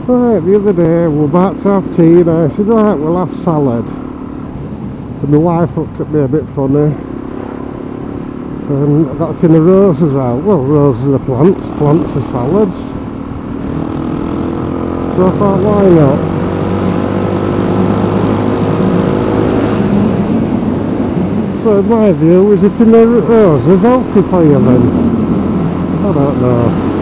Right, the other day we were about to have tea and I said, right, we'll have salad. And my wife looked at me a bit funny. And I got a tin of roses out. Well, roses are plants, plants are salads. So I thought, why not? So in my view, is it in the roses healthy for you then? I don't know.